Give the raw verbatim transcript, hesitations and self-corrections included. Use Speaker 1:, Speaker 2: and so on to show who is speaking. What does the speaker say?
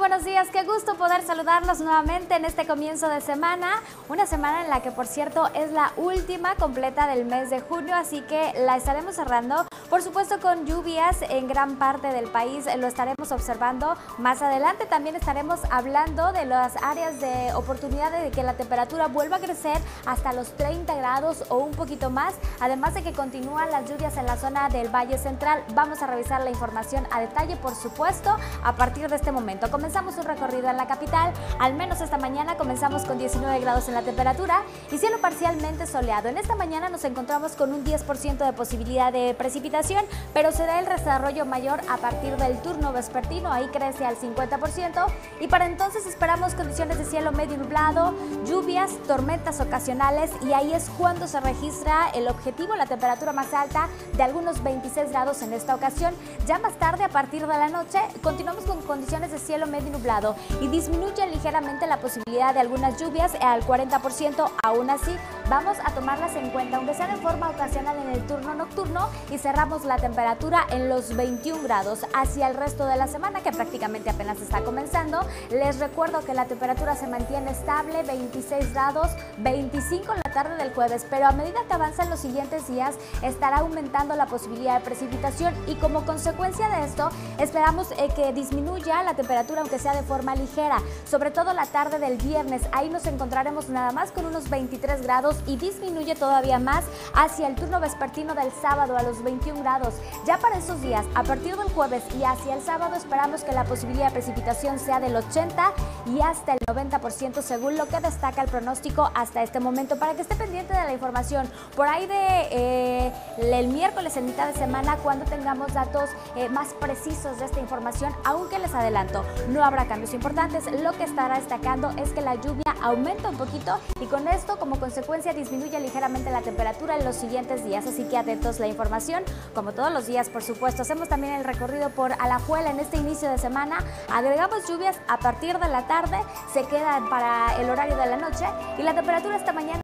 Speaker 1: buenos días, qué gusto poder saludarlos nuevamente en este comienzo de semana, una semana en la que por cierto es la última completa del mes de junio, así que la estaremos cerrando, por supuesto con lluvias en gran parte del país, lo estaremos observando más adelante, también estaremos hablando de las áreas de oportunidad de que la temperatura vuelva a crecer hasta los treinta grados o un poquito más, además de que continúan las lluvias en la zona del Valle Central. Vamos a revisar la información a detalle, por supuesto, a partir de este momento. Comenzamos un recorrido en la capital, al menos esta mañana comenzamos con diecinueve grados en la temperatura y cielo parcialmente soleado. En esta mañana nos encontramos con un diez por ciento de posibilidad de precipitación, pero se da el desarrollo mayor a partir del turno vespertino, ahí crece al cincuenta por ciento y para entonces esperamos condiciones de cielo medio nublado, lluvias, tormentas ocasionales y ahí es cuando se registra el objetivo, la temperatura más alta de algunos veintiséis grados en esta ocasión. Ya más tarde, a partir de la noche, continuamos con condiciones de cielo medio nublado y disminuye ligeramente la posibilidad de algunas lluvias al cuarenta por ciento. Aún así, vamos a tomarlas en cuenta, aunque sea de forma ocasional en el turno nocturno, y cerramos la temperatura en los veintiún grados. Hacia el resto de la semana, que prácticamente apenas está comenzando, les recuerdo que la temperatura se mantiene estable, veintiséis grados, veinticinco en la tarde del jueves, pero a medida que avanzan los siguientes días, estará aumentando la posibilidad de precipitación y como consecuencia de esto, esperamos eh, que disminuya la temperatura, aunque sea de forma ligera, sobre todo la tarde del viernes. Ahí nos encontraremos nada más con unos veintitrés grados y disminuye todavía más hacia el turno vespertino del sábado a los veintiún grados. Ya para esos días, a partir del jueves y hacia el sábado, esperamos que la posibilidad de precipitación sea del ochenta y hasta el noventa por ciento según lo que destaca el pronóstico hasta este momento, para que esté pendiente de la información por ahí de eh, el miércoles en mitad de semana, cuando tengamos datos eh, más precisos de esta información, aunque les adelanto, no habrá cambios importantes. Lo que estará destacando es que la lluvia aumenta un poquito y con esto como consecuencia disminuye ligeramente la temperatura en los siguientes días, así que atentos la información, como todos los días por supuesto. Hacemos también el recorrido por Alajuela en este inicio de semana, agregamos lluvias a partir de la tarde, se quedan para el horario de la noche y la temperatura esta mañana